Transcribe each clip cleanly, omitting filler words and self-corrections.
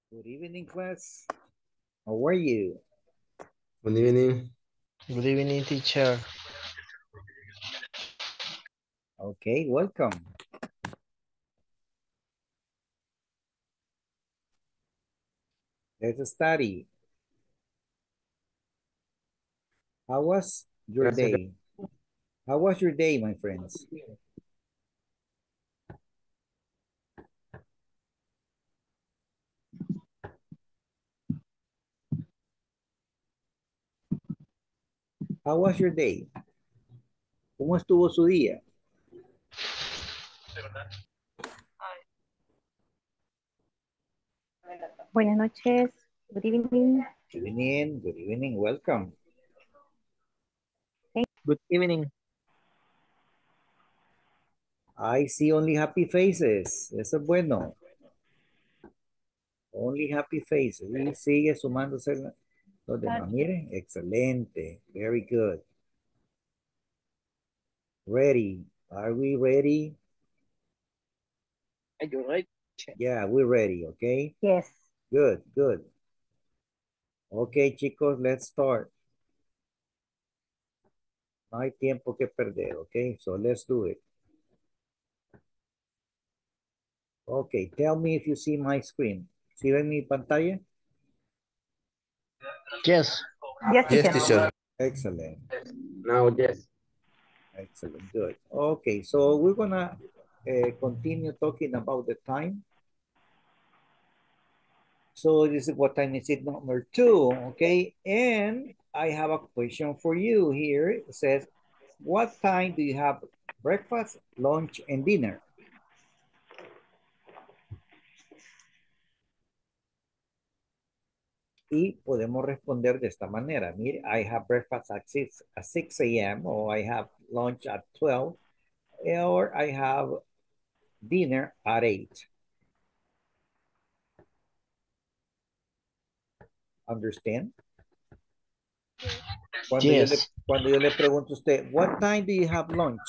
Good evening, class. How are you? Good evening. Good evening, teacher. Okay, welcome. Let's study. How was your Gracias. day? How was your day, my friends? How was your day? ¿Cómo estuvo su día? Buenas noches. Good evening. Good evening, welcome. Good evening. I see only happy faces. Eso es bueno. Only happy faces. Y sigue sumándose los demás. Miren, excelente. Very good. Ready. Are we ready? Are you right? Yeah, we're ready, okay? Yes. Good, good. Okay, chicos, let's start. No hay tiempo que perder, okay? So let's do it. Okay, tell me if you see my screen. ¿Sí ven mi pantalla? Yes. Yes, Yes, teacher. teacher. Excellent. Now, yes. Excellent, good. Okay, so we're gonna continue talking about the time. So this is what time is it, number 2, okay? And I have a question for you here. It says, what time do you have breakfast, lunch, and dinner? Y podemos responder de esta manera. Mire, I have breakfast at 6 a.m. or I have lunch at 12 or I have dinner at 8. Understand? Yes. Cuando yo le pregunto a usted, what time do you have lunch?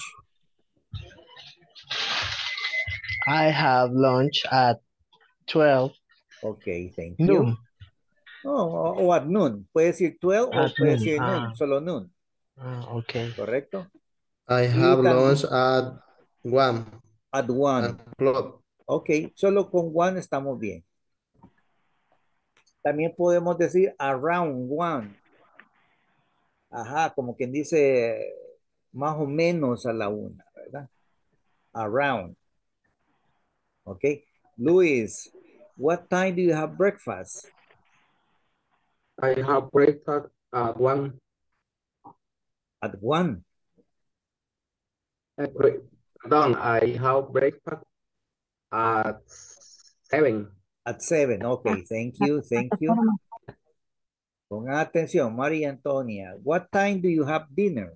I have lunch at 12 Okay, thank noon. you. Oh, o at noon. Puede decir 12 o At puede noon. decir noon, solo noon. Okay. ¿Correcto? I Y have lunch también at 1 at 1. o'clock. Ok, solo con 1 estamos bien. También podemos decir around 1. Ajá, como quien dice más o menos a la 1, ¿verdad? Around. Ok. Luis, what time do you have breakfast? I have breakfast at 1. At 1. Pardon, I have breakfast at 7. At 7. Ok, thank you, thank you. Pongan atención, María Antonia. What time do you have dinner?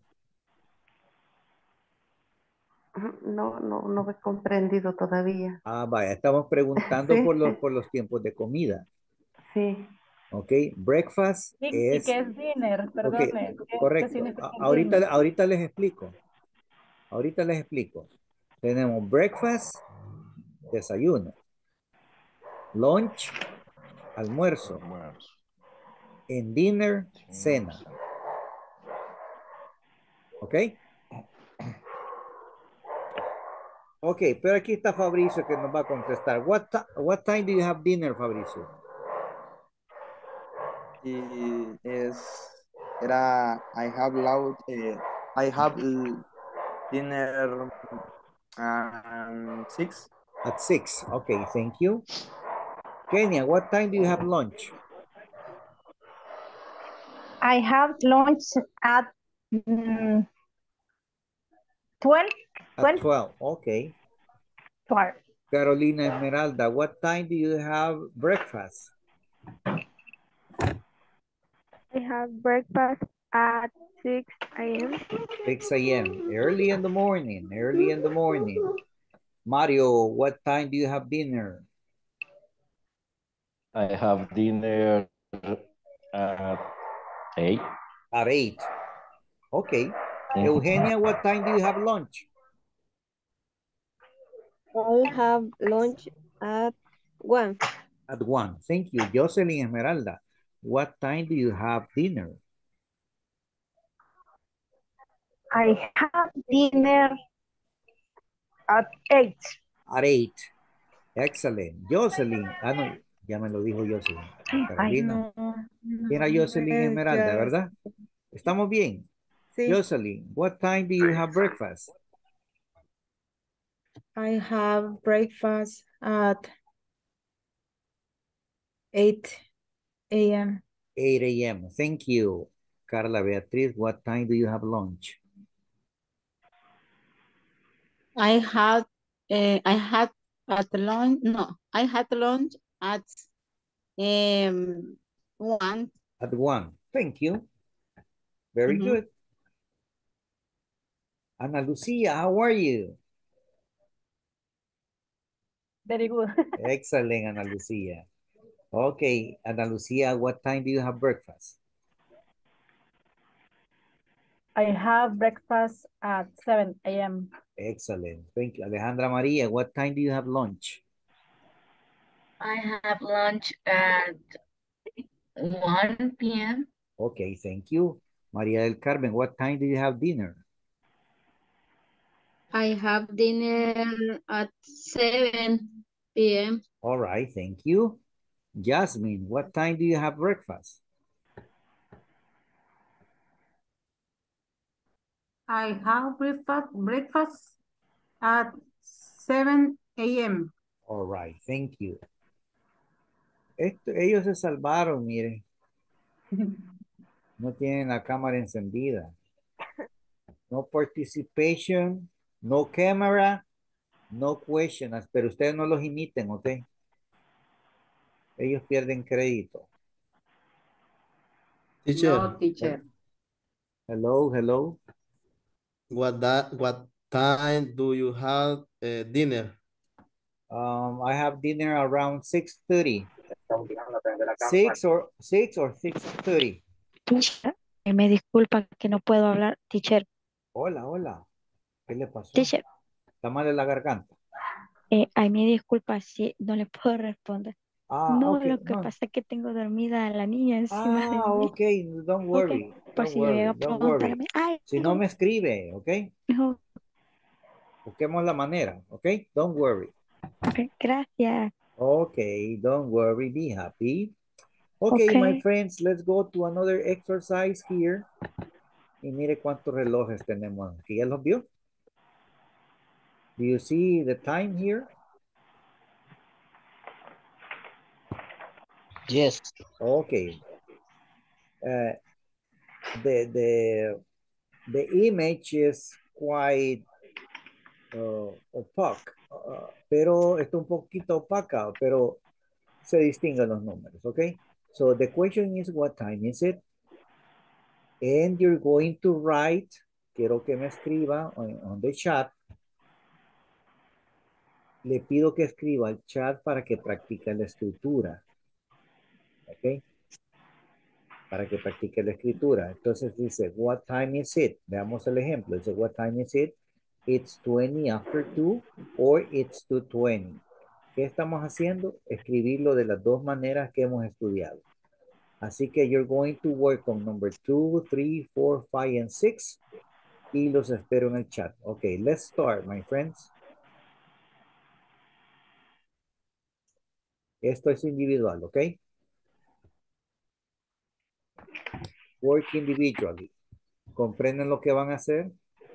No he comprendido todavía. Ah, vaya, estamos preguntando Sí, por los tiempos de comida. sí. Ok, breakfast ¿Y es... qué es dinner? Ok, Perdone. ¿Qué correcto. significa dinner? Ahorita les explico. Ahorita les explico. Tenemos breakfast, desayuno. Lunch, almuerzo. En dinner, cena. ¿Ok? Ok, pero aquí está Fabricio que nos va a contestar. What time do you have dinner, Fabricio? Y era I have dinner 6. At 6. Okay, thank you. Kenya, what time do you have lunch? I have lunch at 12. At 12. Okay. 12. Carolina Esmeralda, what time do you have breakfast? I have breakfast at 6 a.m. 6 a.m. Early in the morning. Early in the morning. Mario, what time do you have dinner? I have dinner at 8. At 8. Okay. Mhm. Eugenia, what time do you have lunch? I have lunch at 1. At 1. Thank you. Jocelyn Esmeralda, what time do you have dinner? I have dinner at 8. At 8. Excellent. Jocelyn. Ah, no, ya me lo dijo Jocelyn. Ay, Carolina. No, Era no Jocelyn es Esmeralda, just, ¿verdad? ¿Estamos bien? sí. Jocelyn, what time do you have breakfast? I have breakfast at 8 a.m. 8 a.m. Thank you. Carla Beatriz, what time do you have lunch? I had at lunch, no, I had lunch at 1. At 1. Thank you. Very good. Ana Lucia, how are you? Very good. Excellent, Ana Lucia. Okay, Ana Lucia, what time do you have breakfast? I have breakfast at 7 a.m. Excellent. Thank you. Alejandra Maria, what time do you have lunch? I have lunch at 1 p.m. Okay, thank you. Maria del Carmen, what time do you have dinner? I have dinner at 7 p.m. All right, thank you. Jasmine, what time do you have breakfast? I have breakfast at 7 a.m. All right, thank you. Ellos se salvaron, miren. No tienen la cámara encendida. No participation, no camera, no questions, pero ustedes no los imiten, ¿ok? Ellos pierden crédito. Teacher, No, teacher. Hello, hello. what time do you have dinner? I have dinner around 6:30. 6 or 6:30. Teacher, me disculpa que no puedo hablar. Teacher, Hola, hola. ¿Qué le pasó? teacher, ¿Está mal en la garganta? ay, me disculpa si no le puedo responder. Ah, No, ok, lo que no. pasa es que tengo dormida a la niña encima de Ah, mí. ok, don't Ok, worry, por don't si llega worry, a don't worry. preguntarme Si no algo. me escribe, ok, No, busquemos la manera, ok, don't worry. ok, gracias. Okay, don't worry, be happy. Okay, my Ok. friends, let's go to another exercise here. Y mire cuántos relojes tenemos aquí. ¿Ya los vio? Do you see the time here? Yes. Okay. The image is quite opaque, pero está un poquito opaca, pero se distinguen los números, okay? So the question is, what time is it? And you're going to write, quiero que me escriba on the chat. Le pido que escriba al chat para que practique la escritura, ¿ok? Para que practique la escritura. Entonces dice, what time is it? Veamos el ejemplo. Dice, what time is it? It's 20 after 2 or it's 2:20. ¿Qué estamos haciendo? Escribirlo de las dos maneras que hemos estudiado. Así que you're going to work on number 2, 3, 4, 5, and 6. Y los espero en el chat. Ok, let's start, my friends. Esto es individual, ¿ok? Work individually. ¿Comprenden lo que van a hacer?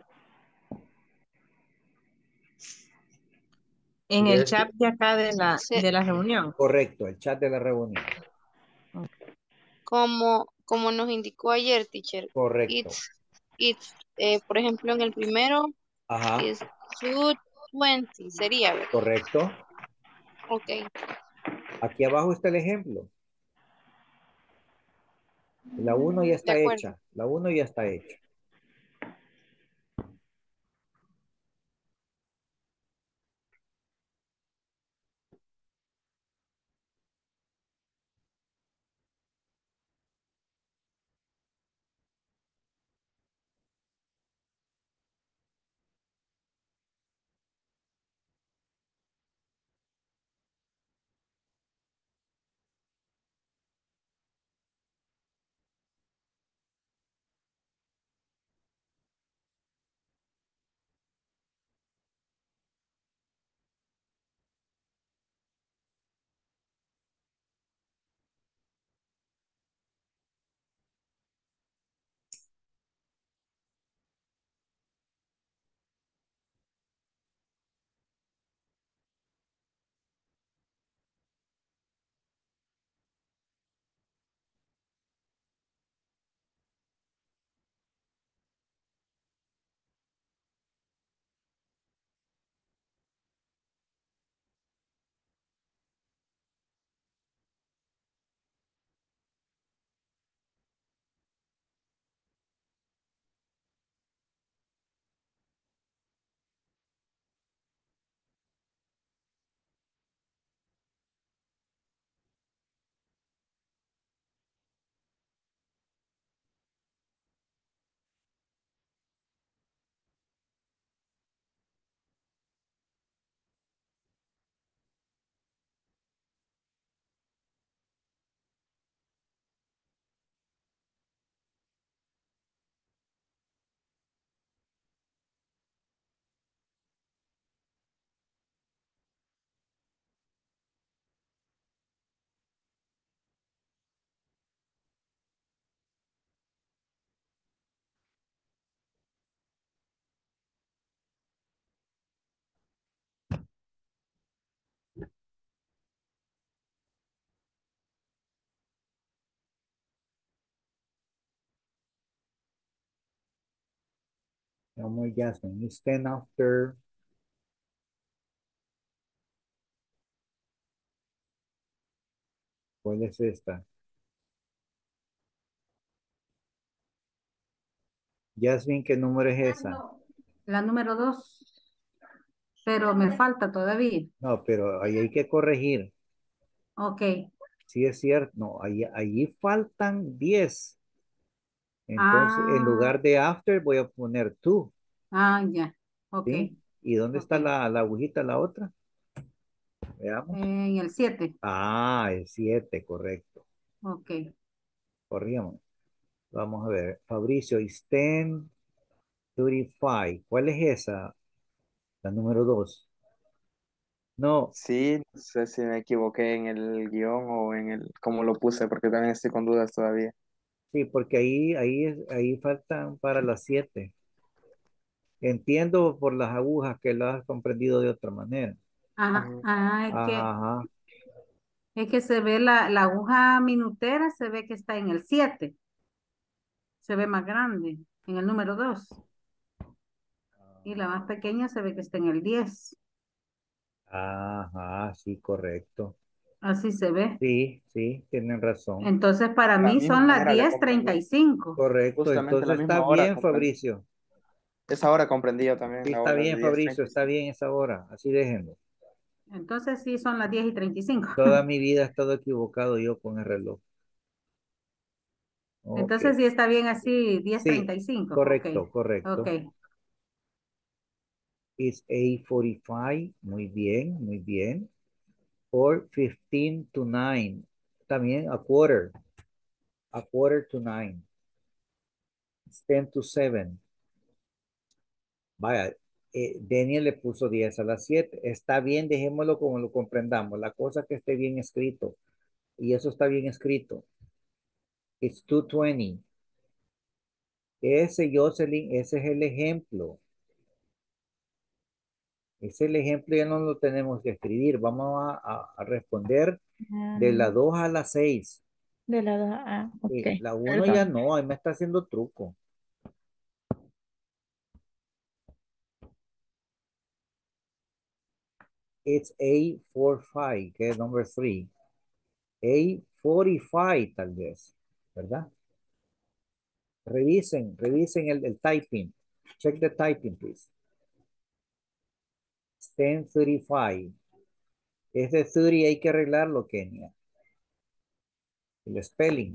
En el Yes, chat de acá Sí, de la reunión. Correcto, el chat de la reunión. como nos indicó ayer, teacher. Correcto. Por ejemplo, en el primero Ajá, es 2:20, sería, ¿verdad? correcto. Ok. Aquí abajo está el ejemplo. La 1 ya De está acuerdo. hecha. La 1 ya está hecha. No more Jasmine. You stand after. ¿Cuál es esta? Jasmine, ¿qué número es esa? La número 2. Pero me falta todavía. No, pero ahí hay que corregir. Ok. Sí es cierto. No, allí faltan 10. Entonces, en Ah, lugar de after, voy a poner to. ya. Ok. ¿Sí? ¿Y dónde está Ok. la agujita, la otra? Veamos. En el 7. Ah, el 7, correcto. Ok. Corríamos. Vamos a ver. Fabricio, is 10:35. ¿Cuál es esa? La número 2. No, Sí, no sé si me equivoqué en el guión o en el cómo lo puse, porque también estoy con dudas todavía. sí, porque ahí faltan para las 7. Entiendo por las agujas que lo has comprendido de otra manera. Ajá. Ujú. Ajá, ajá. Es que se ve la aguja minutera, se ve que está en el 7. Se ve más grande, en el número 2. Y la más pequeña se ve que está en el 10. Ajá, sí, correcto. Así se ve. Sí, sí, tienen razón. Entonces, para La mí misma son las manera de treinta comprender, y cinco. Correcto, justamente la entonces está misma hora bien, comprendí. Fabricio. Esa hora comprendí yo Sí, también, la está hora bien, de Fabricio, está 10:35. bien esa hora. Así déjenlo. Entonces, sí, son las 10:35. Toda mi vida he estado equivocado yo con el reloj. Ok. Entonces, sí está bien así, diez Sí, treinta y cinco. Ok, correcto, ok. correcto. It's 8:45. Muy bien, muy bien. Or 15 to 9. También a quarter. A quarter to 9. It's 10 to 7. Vaya, Daniel le puso 10 a las 7. Está bien, dejémoslo como lo comprendamos. La cosa que esté bien escrito. Y eso está bien escrito. It's 2:20. Ese, Jocelyn, ese es el ejemplo. Ese es el ejemplo, ya no lo tenemos que escribir. Vamos a responder de la 2 a la 6. De la ok, La 1 ya perdón. no, ahí me está haciendo truco. It's 8:45, que es number 3. 8:45 tal vez, ¿verdad? Revisen el typing. Check the typing, please. It's 10:35. Ese 30 hay que arreglarlo, Kenia. El spelling.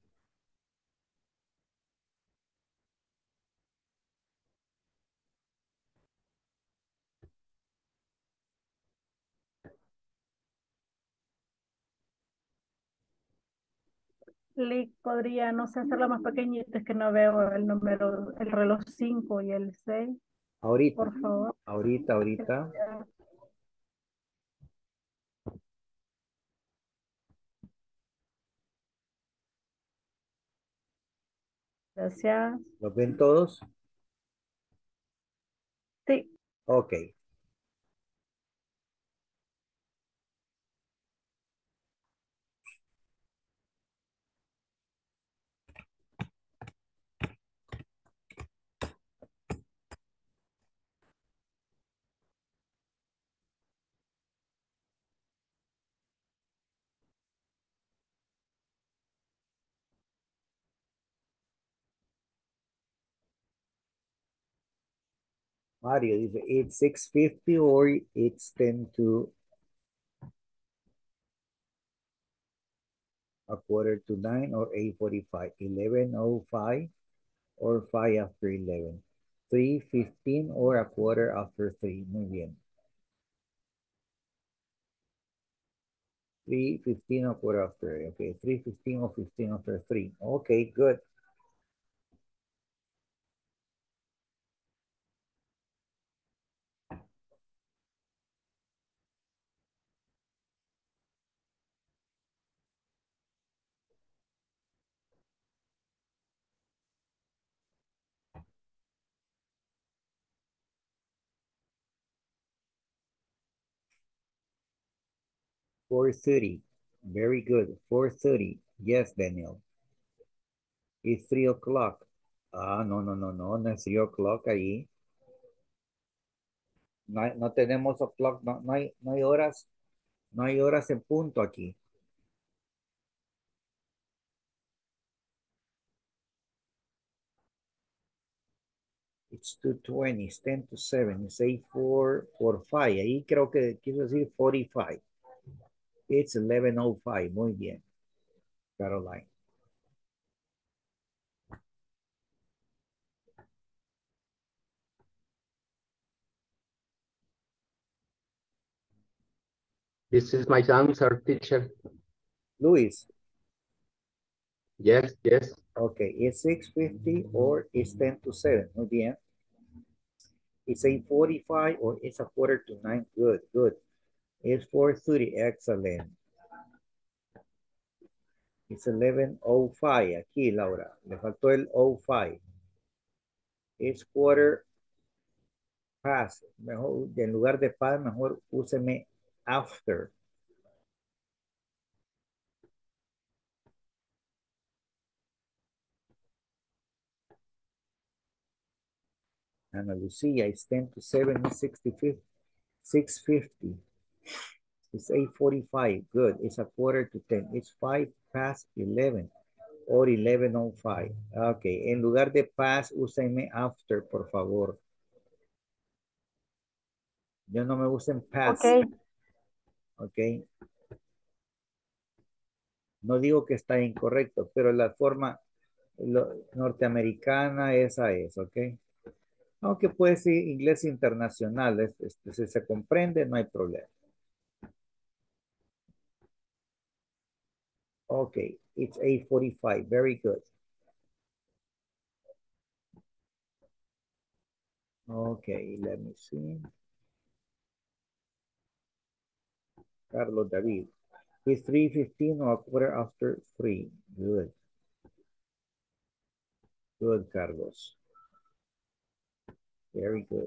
Lick podría, no sé, hacerlo más pequeñito, es que no veo el número, el reloj 5 y el 6, Ahorita, por favor. ahorita. Gracias. ¿Los ven todos? Sí. Ok. 'Mario dice, it's 6:50 or it's 10 to a quarter to 9 or 8:45, 11:05 or 5 after 11, 3:15 or a quarter after 3. Muy bien. 3:15 or quarter after. Okay, 3:15 or 15 after 3. Okay, good. Four thirty. Very good. 4:30. Yes, Daniel. It's 3 o'clock. Ah, no, no, no, no, no es 3 o'clock ahí. No tenemos o'clock, no hay horas en punto aquí. It's 2:20, it's 10 to 7, it's 8:45. Ahí creo que quiso decir 45. It's 11:05. Muy bien, Caroline. This is my answer, teacher. Luis. Yes, yes. Okay, it's 6:50 or it's 10 to 7. Muy bien. It's 8:45 or it's a quarter to 9. Good, good. It's 4:30. Excellent. It's 11:05. Aquí, Laura. Le faltó el 05. It's quarter past. Mejor, en lugar de past, mejor úseme after. Ana Lucia, it's 10 to 7, it's 6:50. It's 8:45. Good. It's a quarter to 10. It's 5 past 11 or 11:05. Okay. En lugar de past, úsenme after, por favor. Yo no me usen past. Okay. Ok. No digo que está incorrecto, pero la forma norteamericana esa es, ¿ok? Aunque puede ser inglés internacional, si se comprende, no hay problema. Ok, it's 8:45, very good. Okay, let me see. Carlos David. It's 3:15 or a quarter after 3. Good. Good, Carlos. Very good.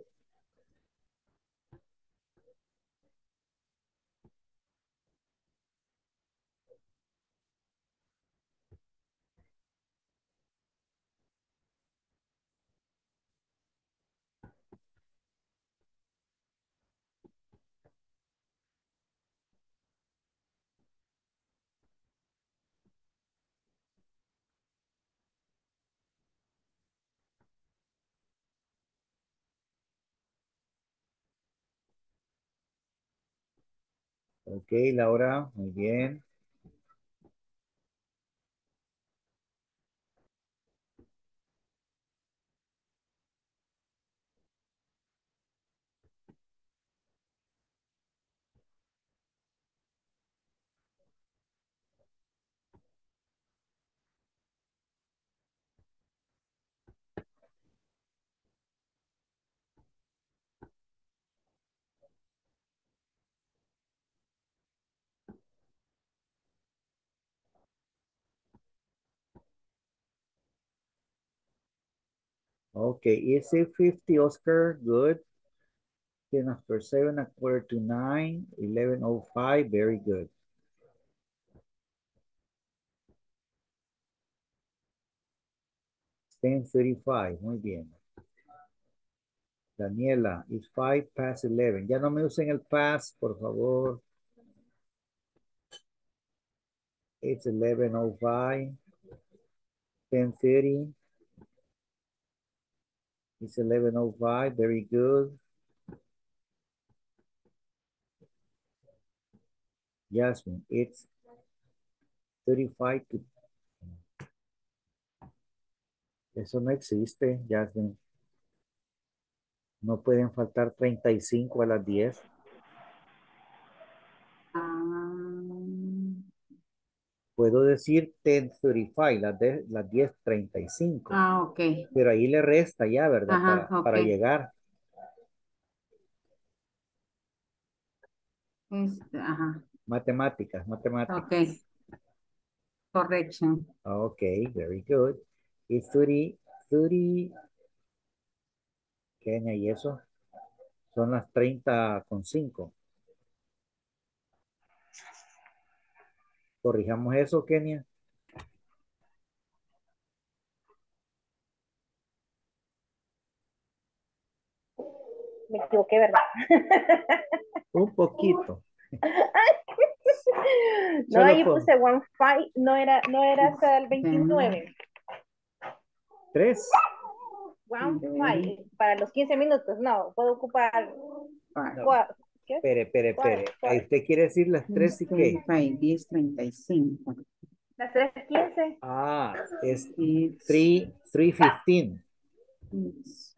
Ok, Laura, muy bien. Okay, it's 8:50, Oscar, good. 10 after 7, a quarter to 9, 11:05, very good. It's 10:35, muy bien. Daniela, it's 5 past 11. Ya no me usen el past, por favor. It's 11:05, 10:30. It's 11:05, very good. Jasmine, it's 35 to... Eso no existe, Jasmine. No pueden faltar 35 a las 10. Puedo decir 10:35, las 10:35. Ok. Pero ahí le resta ya, ¿verdad? Ajá, Para ok. llegar. Ajá. Matemáticas. Ok. Correction. Okay, very good. It's 30, Kenia, ¿y eso? Son las 30:05. Corrijamos eso, Kenia. Me equivoqué, ¿verdad? Un poquito. No, Solo ahí por puse 15, no era hasta el 29. 3. 15, para los 15 minutos, no, puedo ocupar No, ¿qué? espere. Ahí usted quiere decir las 3 y qué. 10:35. Las 3:15. Ah, es It's 3:15. it's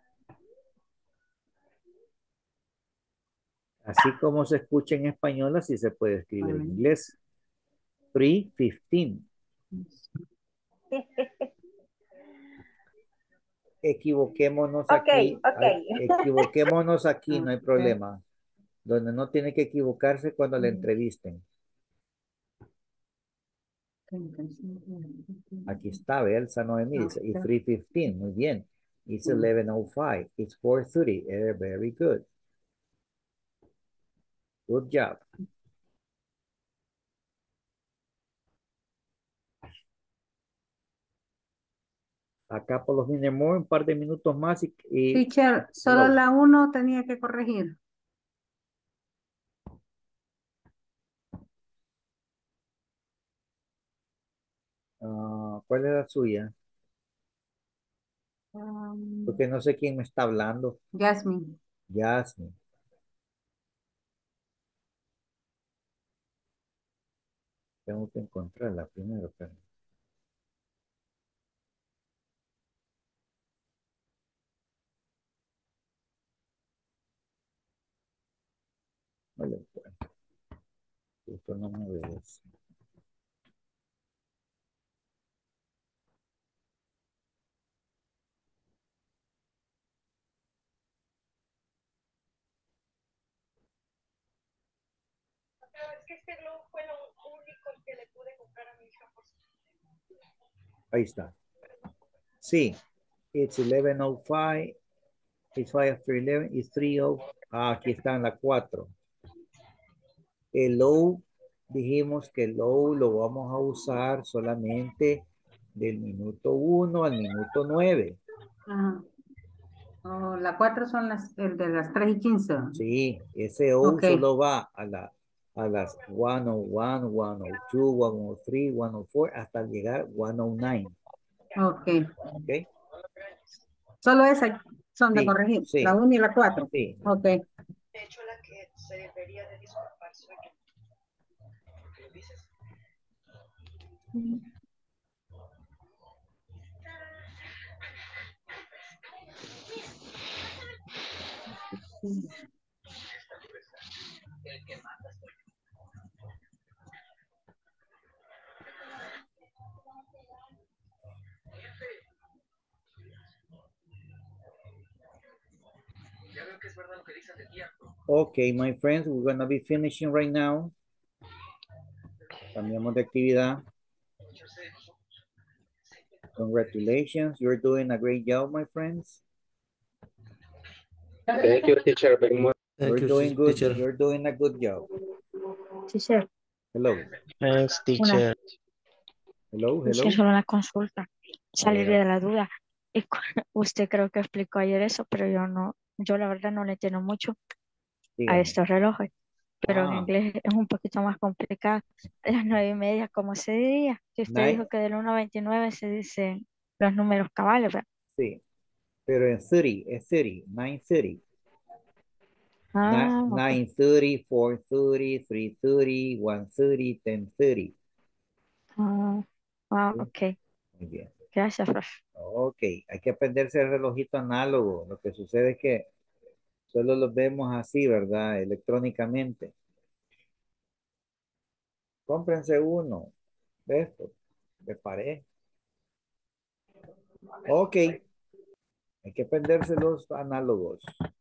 Así como se escucha en español, así se puede escribir en fine. inglés. 3:15. Equivoquémonos aquí. Equivoquémonos aquí, no hay Okay. problema. Donde no tiene que equivocarse cuando le entrevisten. Aquí está, ve, Elsa Noemí dice, it's 3:15, muy bien. It's 11:05, it's 4:30, very good. Good job. Acá por los More, un par de minutos más y Teacher, solo hello. la 1 tenía que corregir. ¿Cuál es la suya? Porque no sé quién me está hablando. Jasmine. Jasmine. Tengo que encontrarla primero, pero. Vale, pues. Esto no me obedece. Ahí está. Sí. It's 11:05. It's 5:11. It's 3:00. Aquí está en la 4. El low, dijimos que el low lo vamos a usar solamente del minuto 1 al minuto 9. Ajá. Oh, la 4 son el de las 3:15. Sí, ese O solo va a las 101, 102, 103, 104 hasta llegar 109. Ok. ¿Ok? Solo esas son de Sí, corregir. sí. La 1 y la 4. Sí. Ok. De hecho, la que se debería de disculpar soy yo. ¿Lo dices? El que manda soy yo. Ya veo que es verdad lo que dicen de tiempo. Okay, my friends, we're going to be finishing right now. Cambiamos de actividad. Congratulations, you're doing a great job, my friends. Thank you, teacher, very much. You're doing good. You're doing a good job. Teacher. Hello. Thanks, teacher. Hello, Teacher, solo una consulta. Salir de la duda. Usted creo que explicó ayer eso, pero yo la verdad no le entiendo mucho a estos relojes. Pero en inglés es un poquito más complicado. A las 9:30, ¿cómo se diría? Que usted dijo que del 1 a 29 se dicen los números cabales, ¿verdad? Sí, pero en 30, es 30, 9:30. 9:30, 4:30, 3:30, 1:30, 10:30. Ok. Muy bien. Gracias, profe. Ok, hay que aprenderse el relojito análogo. Lo que sucede es que solo los vemos así, ¿verdad? Electrónicamente. Cómprense uno de estos, de pared. Ok, hay que aprenderse los análogos.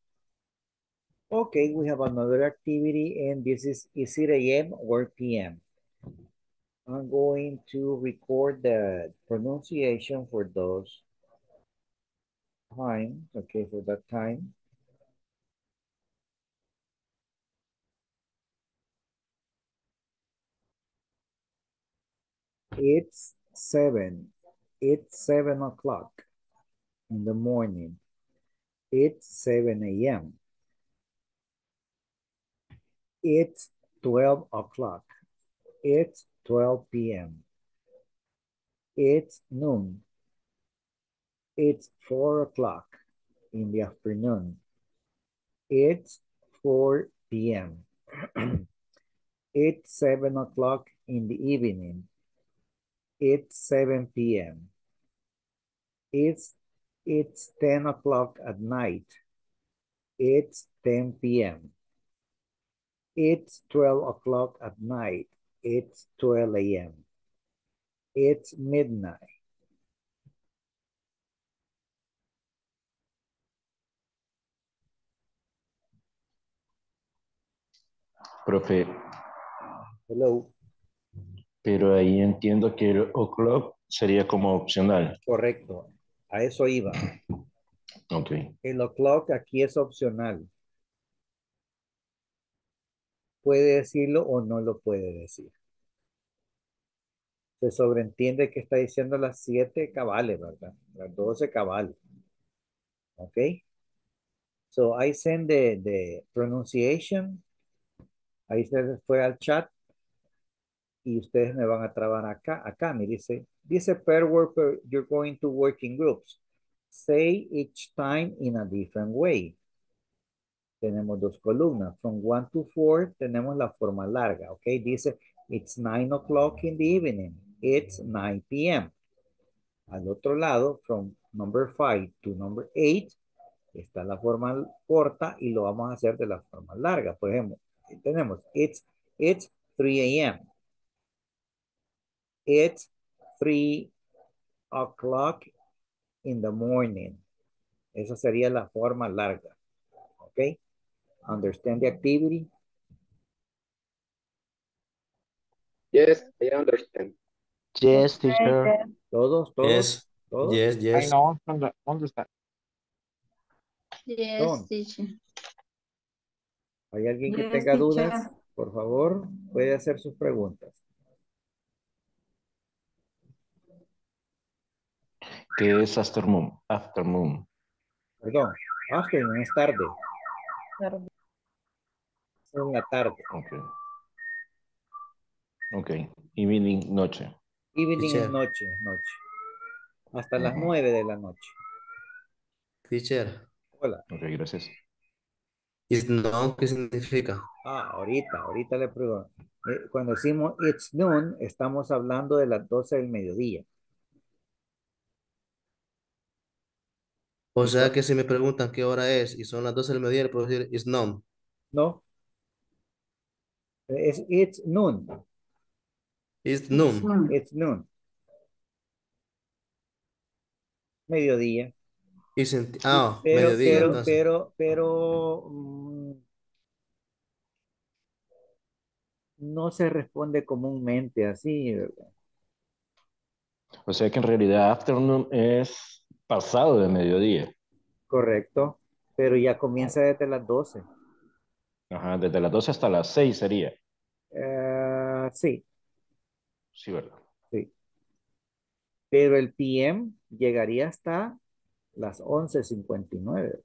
Okay, we have another activity and this is it AM or PM? I'm going to record the pronunciation for those times, okay, for that time. It's 7 o'clock in the morning. It's 7 a.m. It's 12 o'clock. It's 12 p.m. It's noon. It's 4 o'clock in the afternoon. It's 4 p.m. It's 7 o'clock in the evening. It's 7 p.m. It's 10 o'clock at night. It's 10 p.m. It's 12 o'clock at night. It's 12 a.m. It's midnight. Profe, Hello. pero ahí entiendo que el o'clock sería como opcional. Correcto. A eso iba. Ok. El o'clock aquí es opcional. Puede decirlo o no lo puede decir. Se sobreentiende que está diciendo las 7 cabales, ¿verdad? Las 12 cabales. ¿Ok? So, I send the pronunciation. Ahí se fue al chat. Y ustedes me van a trabajar acá me dice per word, you're going to work in groups. Say each time in a different way. Tenemos 2 columnas. From 1 to 4 tenemos la forma larga, ¿ok? Dice, it's 9 o'clock in the evening. It's 9 p.m. Al otro lado, from number 5 to number 8, está la forma corta y lo vamos a hacer de la forma larga. Por ejemplo, tenemos, it's 3 a.m. It's 3 o'clock in the morning. Esa sería la forma larga. ¿Ok? Understand the activity? Yes, I understand. Yes, teacher. Todos. Yes. Todos. Yes, yes. I know, understand. Yes, Don. teacher. ¿Hay alguien que Yes, tenga teacher. dudas? Por favor, puede hacer sus preguntas. ¿Qué es afternoon? Afternoon. Perdón, afternoon es tarde. Es en la tarde. Ok. Ok. Evening, noche. Evening Teacher. es noche, Hasta las 9 de la noche. Teacher. Hola. Ok, gracias. Is no, ¿qué significa? Ahorita le pregunto. Cuando decimos it's noon, estamos hablando de las 12 del mediodía. O sea que si me preguntan qué hora es y son las 12 del mediodía, le puedo decir is noon. No. It's noon. Is noon. It's noon. Mediodía. Mediodía, entonces. Pero no se responde comúnmente así, ¿verdad? O sea que en realidad afternoon es pasado de mediodía. Correcto, pero ya comienza desde las 12. Ajá, desde las 12 hasta las 6 sería. Sí. Sí, ¿verdad? Sí. Pero el PM llegaría hasta las 11:59.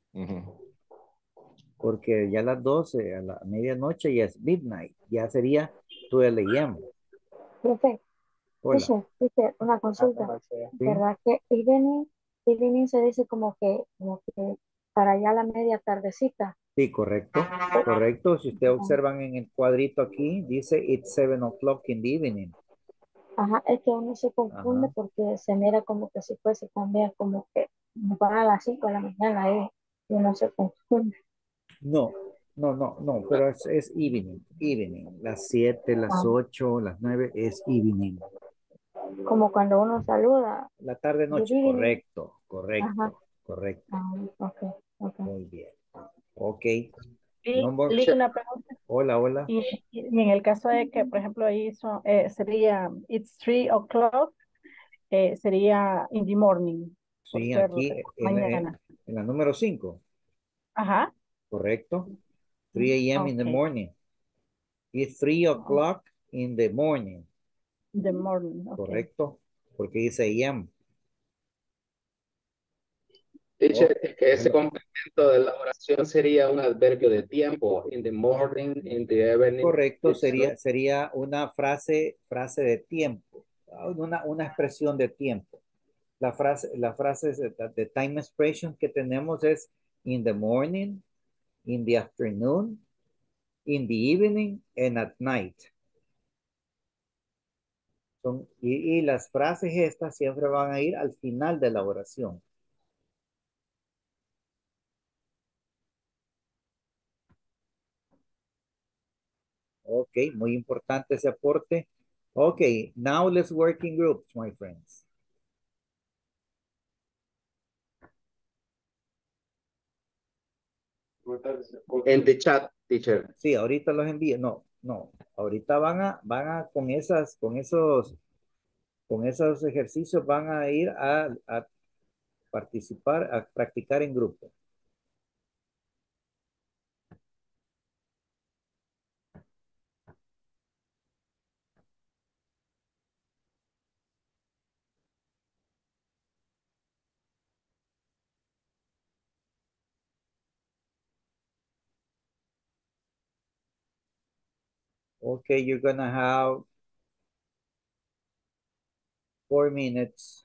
Porque ya a las 12, a la medianoche ya es midnight. Ya sería 12 a.m. Profe, Hola. una consulta. Sí. ¿Verdad que evening se dice como que para allá la media tardecita? Sí, correcto. Correcto. Si ustedes observan en el cuadrito aquí, dice it's 7 o'clock in the evening. Ajá, es que uno se confunde porque se mira como que si fuese también como que van a las 5 de la mañana y uno se confunde. No, pero es evening. Las 7, las 8, las 9 es evening. Como cuando uno saluda. La tarde noche, good evening. Ajá. correcto. Ok. Muy bien. Ok. Lick, una pregunta. Hola. Y en el caso de que, por ejemplo, ahí sería it's 3 o'clock, sería in the morning, por Sí, ser aquí mañana. en la número 5. Ajá. Correcto. 3 a.m. in the morning. It's 3 o'clock in the morning. The morning, okay. Correcto. Porque dice a.m. Teacher, es que ese Hello. complemento de la oración sería un adverbio de tiempo. In the morning, in the evening. Correcto, It's no. sería una frase de tiempo, una expresión de tiempo. La frase de time expression que tenemos es in the morning, in the afternoon, in the evening, and at night. Y las frases estas siempre van a ir al final de la oración. Ok, muy importante ese aporte. Ok, now let's work in groups, my friends. En the chat, teacher. Sí, ahorita los envío. No, no. Ahorita van a con esos ejercicios van a ir a participar, a practicar en grupo. Okay, you're gonna have 4 minutes.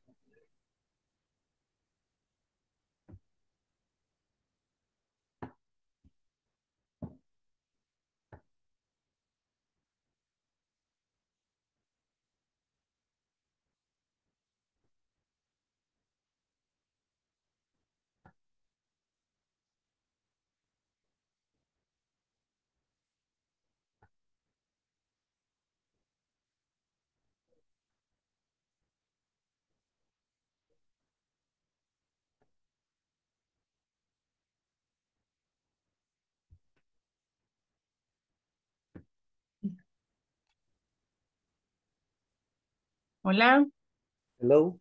Hola, Hello.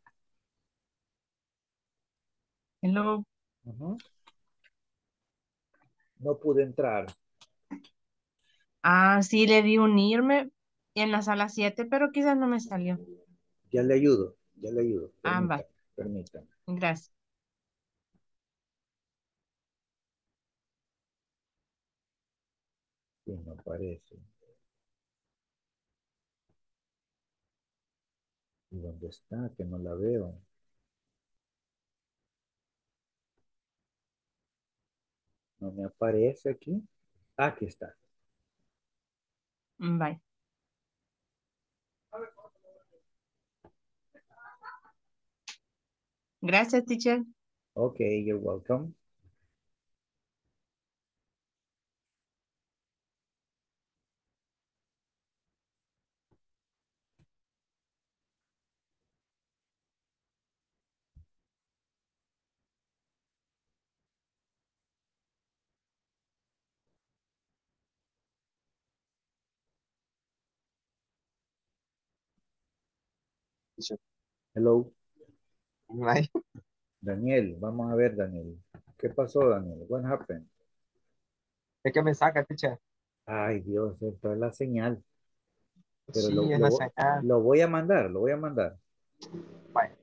hello. Ujú. No pude entrar. Ah, sí, le di unirme en la sala 7, pero quizás no me salió. Ya le ayudo, ya le ayudo. Ah, va, Permítame, permítame. gracias. Sí, no aparece. ¿Y dónde está? Que no la veo. No me aparece aquí. Aquí está. Bye. Gracias, teacher. Okay, you're welcome. Teacher. Hello. Right. Daniel, vamos a ver, Daniel. ¿Qué pasó, Daniel? What happened? Es que me saca, teacher. Ay, Dios, esto es la señal. Pero Sí, es la señal. lo voy a mandar, lo voy a mandar. Bye.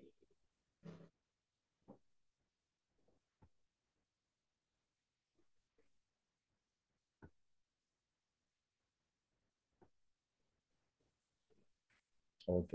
Ok.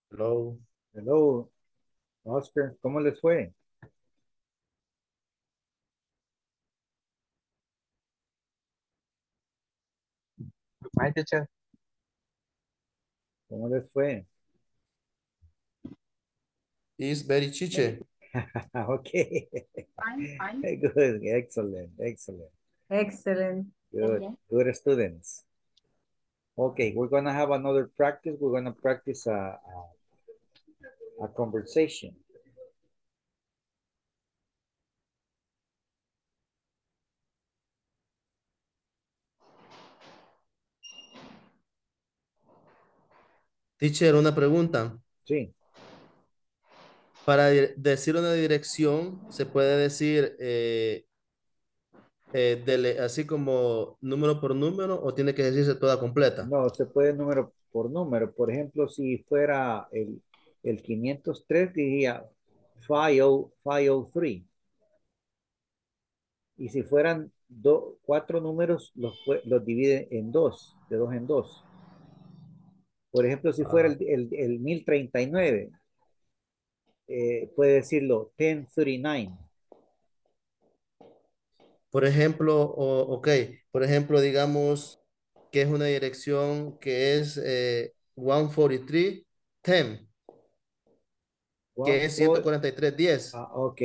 Hello. Hello, Oscar, ¿cómo les fue? Hi, teacher. ¿Cómo les fue? Is very chiche. Okay. Fine, fine. Good, excellent, excellent. Excellent. Good, good students. Okay, we're gonna have another practice. We're gonna practice a conversation. Teacher, una pregunta. Sí. Para decir una dirección, ¿se puede decir así como número por número o tiene que decirse toda completa? No, se puede número por número. Por ejemplo, si fuera el 503, diría 503. Y si fueran cuatro números, los divide en dos, de dos en dos. Por ejemplo, si fuera el 1039, puede decirlo 1039. Por ejemplo, ok, por ejemplo, digamos que es una dirección que es 143, 10, que es 14310. Ok.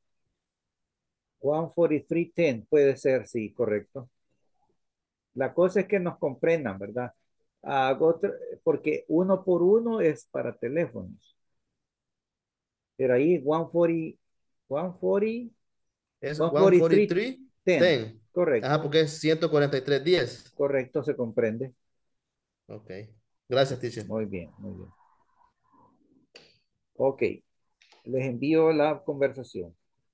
14310 puede ser, sí, correcto. La cosa es que nos comprendan, ¿verdad? Porque uno por uno es para teléfonos. Pero ahí 140, 140, Es 143, 143, 10. 10. Correcto. Ajá, porque es 14310. Correcto, se comprende. Ok. Gracias, teacher. Muy bien, muy bien. Ok. Les envío la conversación.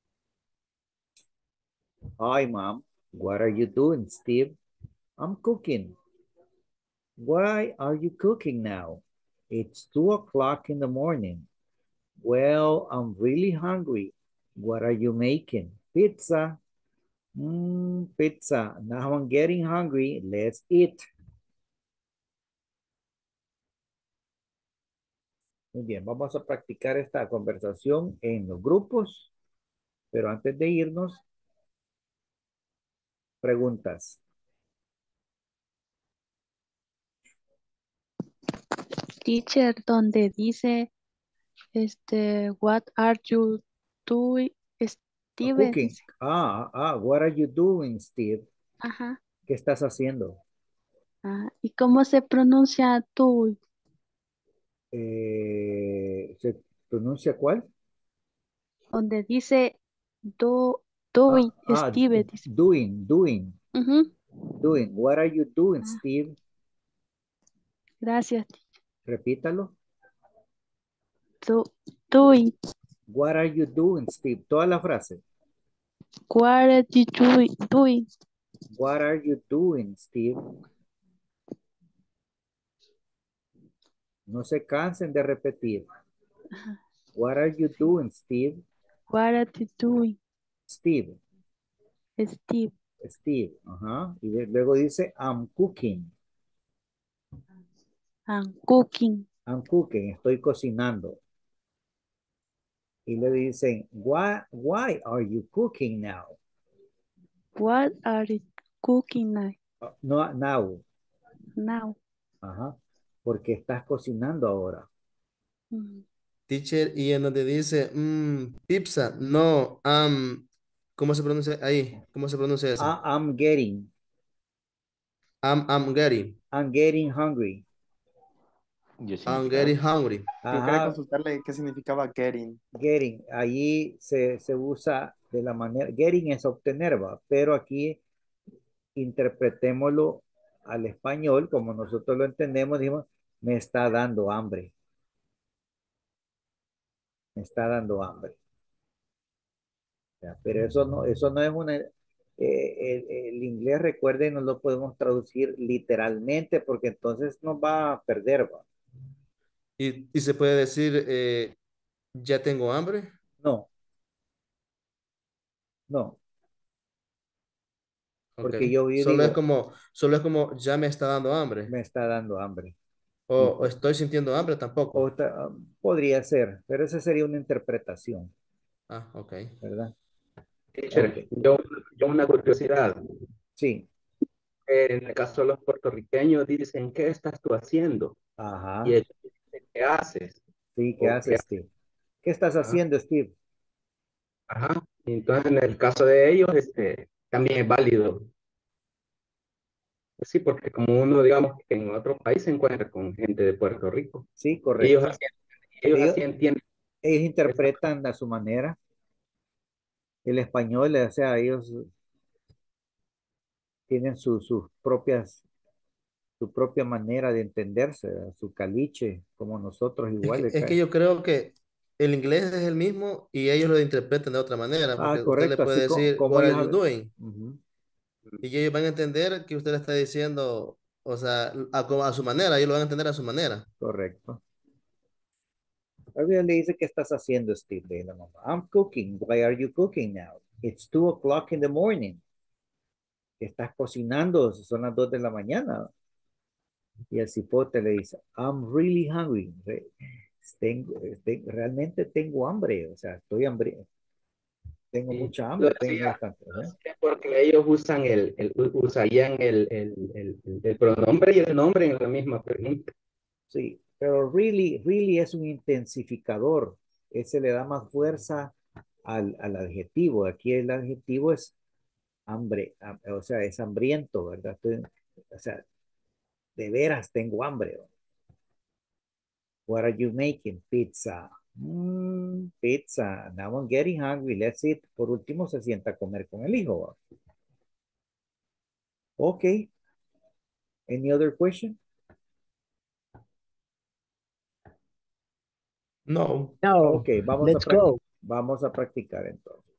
Hi, Mom. What are you doing, Steve? I'm cooking. Why are you cooking now? It's 2 o'clock in the morning. Well, I'm really hungry. What are you making? Pizza. Pizza. Now I'm getting hungry. Let's eat. Muy bien, vamos a practicar esta conversación en los grupos, pero antes de irnos, preguntas. Teacher, donde dice, what are you doing, Steve? Cooking. Dice. What are you doing, Steve? Ajá. ¿Qué estás haciendo? ¿Y cómo se pronuncia tú? ¿Se pronuncia cuál? Donde dice doing, Steve. Dice. Doing. Ujú. Doing. What are you doing, Steve? Gracias. Repítalo. Doing. What are you doing, Steve? Toda la frase. What are you doing? What are you doing, Steve? No se cansen de repetir. What are you doing, Steve? What are you doing? Steve. Steve. Ajá. Y luego dice, I'm cooking. I'm cooking. I'm cooking. Estoy cocinando. Y le dicen, why are you cooking now? What are you cooking now? No, now. Now. Ajá. Porque estás cocinando ahora. Teacher, y en donde dice pizza, no, ¿cómo se pronuncia ahí? ¿Cómo se pronuncia eso? I'm getting. I'm getting. I'm getting hungry. I'm getting hungry. Yo quería Ajá. consultarle qué significaba getting. Getting. Allí se usa de la manera, getting es obtener, ¿va? Pero aquí interpretémoslo al español, como nosotros lo entendemos, dijimos, me está dando hambre. Me está dando hambre. Pero eso no es una... el inglés, recuerden, no lo podemos traducir literalmente porque entonces nos va a perder, ¿va? Y se puede decir, ya tengo hambre. No. No. Ok. Porque yo Solo digo, es como, ya me está dando hambre. me está dando hambre. O estoy sintiendo hambre tampoco. Podría ser, pero esa sería una interpretación, Ah, ok. ¿verdad? Ok. Teacher, yo una curiosidad. Sí. En el caso de los puertorriqueños dicen, ¿qué estás tú haciendo? Y Ajá. ellos dicen, ¿qué haces? Sí, ¿qué O haces, Steve? ¿Qué estás ajá, haciendo, Steve? ajá. Y entonces en el caso de ellos, también es válido. Sí, porque como uno, digamos, que en otro país se encuentra con gente de Puerto Rico. Sí, Ellos correcto. así, ellos Ellos, así entienden. ellos interpretan a su manera el español, o sea, ellos tienen sus propias, su propia manera de entenderse, su caliche, como nosotros igual. Es que yo creo que el inglés es el mismo y ellos lo interpretan de otra manera, Ah, porque usted le correcto, puede así decir, como What ellos... are you doing? Ujú, Y ellos van a entender que usted le está diciendo, o sea, a su manera, ellos lo van a entender a su manera. correcto. Alguien le dice, ¿qué estás haciendo, Steve? Le dice la mamá, I'm cooking. Why are you cooking now? It's 2 o'clock in the morning. Estás cocinando, son las 2 de la mañana. Y el cipote le dice, I'm really hungry. Realmente tengo hambre, o sea, estoy hambre, tengo Y mucha lo hambre, tengo decía, bastante. porque ellos usan usarían el pronombre y el nombre en la misma pregunta. Sí, pero really es un intensificador. Ese le da más fuerza al adjetivo. Aquí el adjetivo es hambre, o sea, es hambriento, ¿verdad? O sea, de veras tengo hambre. What are you making? Pizza. Pizza. Now I'm getting hungry. Let's eat. Por último, se sienta a comer con el hijo. ¿Va? Ok. Any other question? No. Ok, Let's go. vamos a practicar entonces.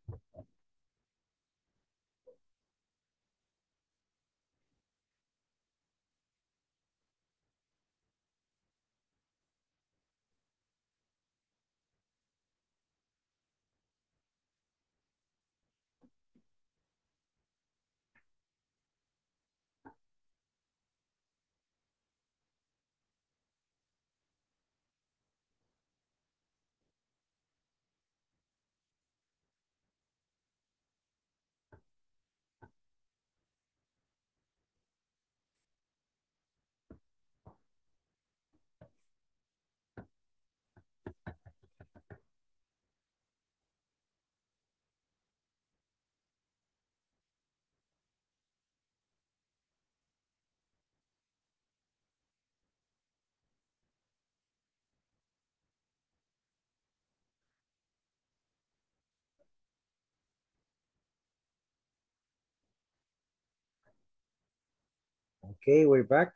Okay, we're back.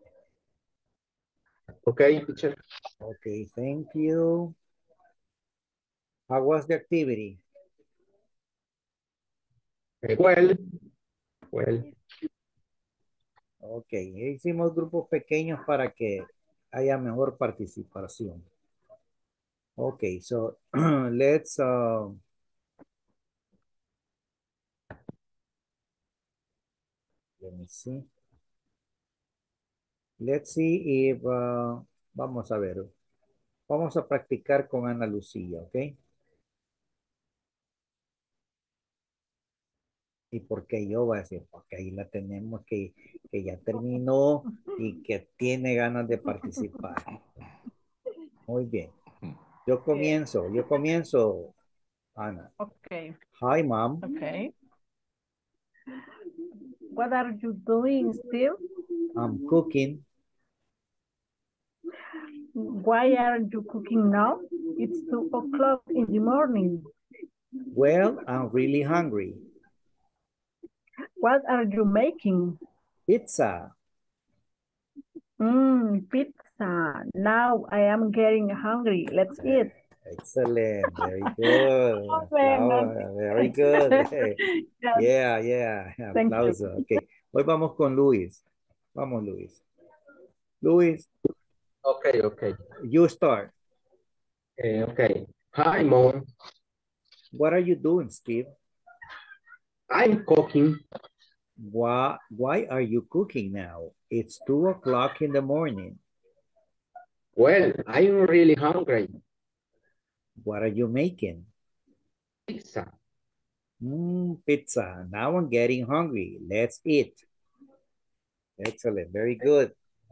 Okay, teacher. Okay, thank you. How was the activity? Well. Ok, hicimos grupos pequeños para que haya mejor participación. Ok, so let's let me see. Let's see if vamos a ver. Vamos a practicar con Ana Lucía, ¿ok? ¿Y por qué yo voy a decir? Porque ahí la tenemos que ya terminó y que tiene ganas de participar. Muy bien. Yo comienzo, Ana. Okay. Hi, mom. Okay. What are you doing, Steve? I'm cooking. Why are you cooking now? It's 2 o'clock in the morning. Well, I'm really hungry. What are you making? Pizza. Pizza. Now I am getting hungry. Let's eat. Excellent. Very good. Bueno. Very good. Yeah. Thank you. Aplauso. Okay. Hoy vamos con Luis. Vamos, Luis. Luis, Okay. you start. Okay. Hi, mom. What are you doing, Steve? I'm cooking. Why are you cooking now? It's 2 o'clock in the morning. Well, I'm really hungry. What are you making? Pizza. Pizza. Now I'm getting hungry. Let's eat. Excellent. Very good.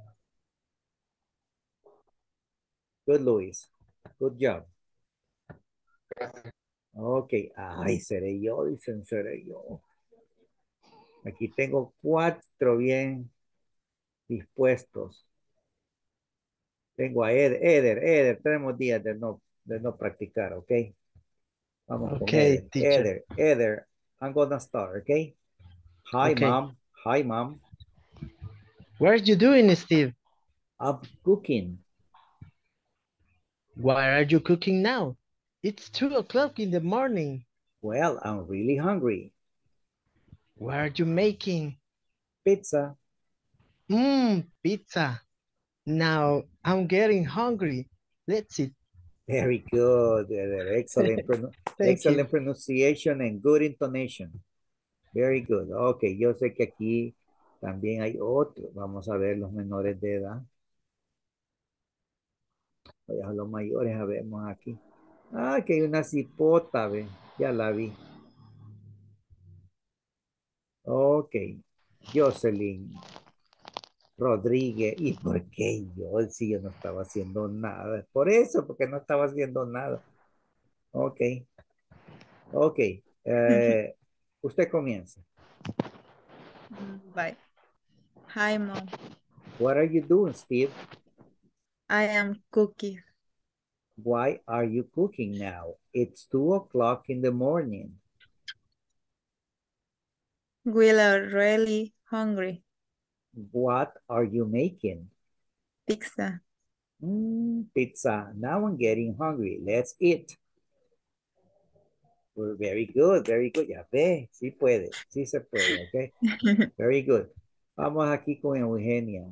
Good, Luis. Good job. Ok. Ay, seré yo, dicen, seré yo. Aquí tengo 4 bien dispuestos. Tengo a Eder, tenemos días de no practicar, ¿ok? Vamos con Okay, teacher. Eder, I'm gonna start, ¿ok? Hi, Okay. mom. Hi, mom. What are you doing, Steve? I'm cooking. Why are you cooking now? It's 2 o'clock in the morning. Well, I'm really hungry. What are you making? Pizza. Pizza. Now I'm getting hungry. Let's eat. Very good, Eder. Excellent, excellent pronunciation and good intonation. Very good. Ok, yo sé que aquí también hay otro. Vamos a ver los menores de edad. Voy a los mayores, a vemos aquí. Ah, que hay una cipota, ve. Ya la vi. Ok. Jocelyn Rodríguez. ¿Y por qué yo? Si yo no estaba haciendo nada. Por eso, porque no estaba haciendo nada. Ok. Ok. Usted comienza. Bye. Hi, mom. What are you doing, Steve? I am cooking. Why are you cooking now? It's 2 o'clock in the morning. We are really hungry. What are you making? Pizza. Pizza. Now I'm getting hungry. Let's eat. Very good, very good. Ya ve, sí puede, sí se puede, ok. Very good. Vamos aquí con Eugenia.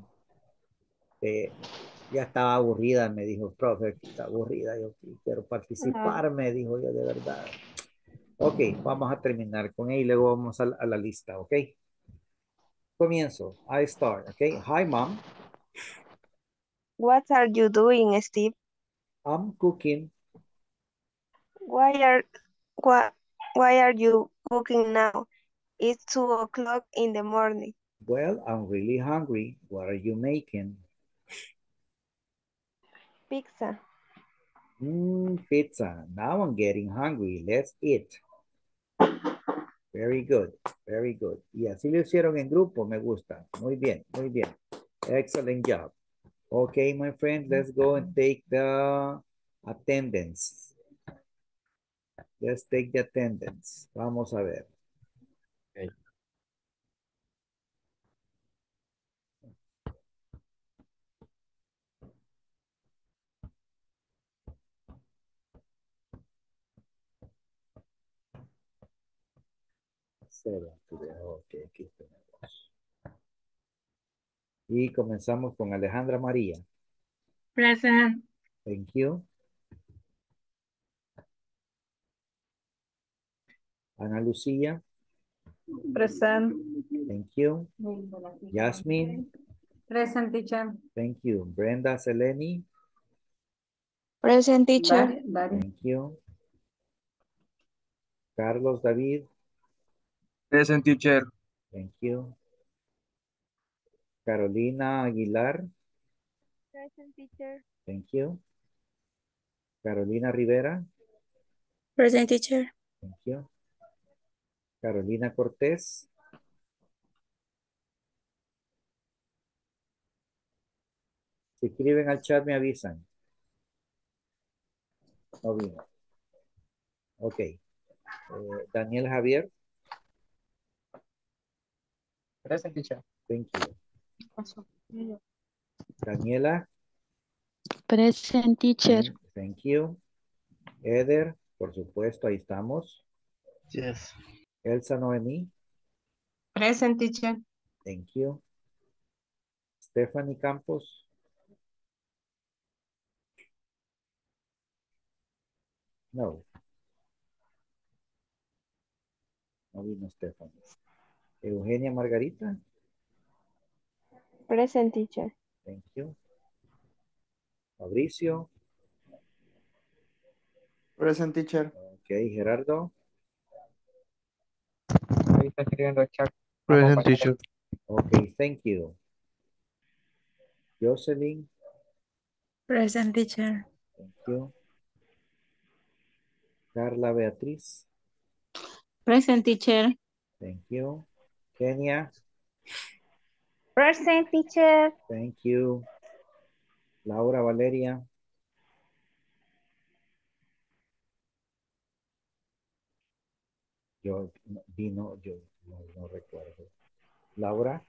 Ya estaba aburrida, me dijo, profe, está aburrida, yo quiero participar, me dijo yo de verdad. Ok, vamos a terminar con ella y luego vamos a la lista, ok. Comienzo, I start, ok. Hi, mom. What are you doing, Steve? I'm cooking. Why are why, why are you cooking now? It's 2 o'clock in the morning. Well, I'm really hungry. What are you making? Pizza. Pizza. Now I'm getting hungry. Let's eat. Very good. Very good. Y así lo hicieron en grupo. Me gusta. Muy bien. Muy bien. Excellent job. Okay, my friend, let's go and take the attendance. Let's take the attendance. Vamos a ver. Okay. Ok, aquí tenemos. Y comenzamos con Alejandra María. Present. Thank you. Ana Lucía. Present. Thank you. Yasmin. Present, teacher. Thank you. Brenda Seleni. Present, teacher. Thank you. Carlos David. Present, teacher. Thank you. Carolina Aguilar. Present, teacher. Thank you. Carolina Rivera. Present, teacher. Thank you. Carolina Cortés. Si escriben al chat me avisan. No vino. Ok. Daniel Javier. Present, teacher. Thank you. Daniela. Present, teacher. Thank you. Eder, por supuesto, ahí estamos. Yes. Elsa Noemí. Present, teacher. Thank you. Stephanie Campos. No. No vino Stephanie. Eugenia Margarita. Present, teacher. Thank you. Fabricio. Present, teacher. Ok, Gerardo. Ahí está escribiendo el chat. Present, teacher. Ok, thank you. Jocelyn. Present, teacher. Thank you. Carla Beatriz. Present, teacher. Thank you. Kenia. Present, teacher. Thank you. Laura Valeria. Yo no recuerdo. Laura.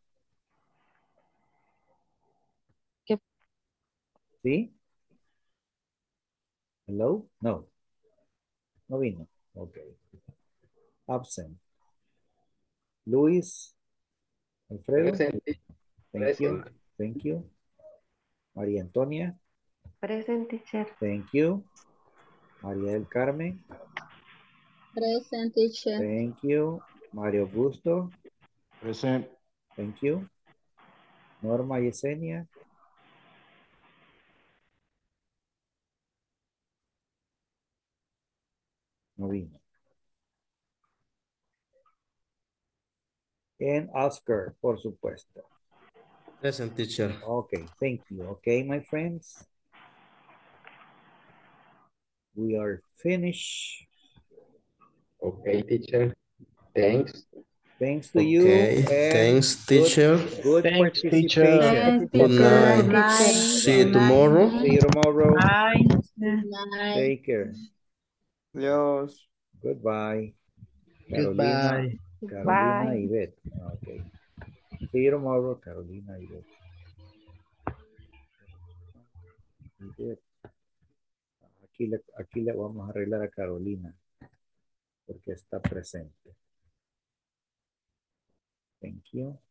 ¿Qué? ¿Sí? Hello? No. No vino. Ok. Absent. Luis. Alfredo. Present. Thank you. Present. Thank you. María Antonia. Present, teacher. Thank you. María del Carmen. Present, teacher. Thank you. Mario Augusto. Present. Thank you. Norma Yesenia. No vino. And Oscar, por supuesto. Present, teacher. Okay, thank you. Okay, my friends. We are finished. Okay, teacher. Thanks. Thanks to you. Okay, And thanks, teacher. Good Thanks, teacher. participation. Good night. Good night. See you tomorrow. See you tomorrow. Bye. Good Take care. Dios. Goodbye. Carolina. Goodbye. Carolina Bye. Yvette. Okay. See you tomorrow, Carolina Yvette. Yvette. Aquí le vamos a arreglar a Carolina. que está presente. Thank you.